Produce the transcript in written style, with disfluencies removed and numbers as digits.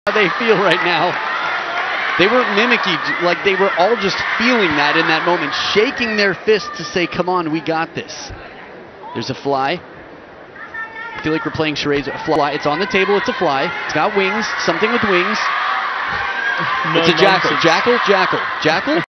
How they feel right now. They weren't mimicking, like they were all just feeling that in that moment, shaking their fists to say, come on, we got this. There's a fly. I feel like we're playing charades. A fly. It's on the table. It's a fly. It's got wings. Something with wings. No it's a jackal. nonsense. Jackal.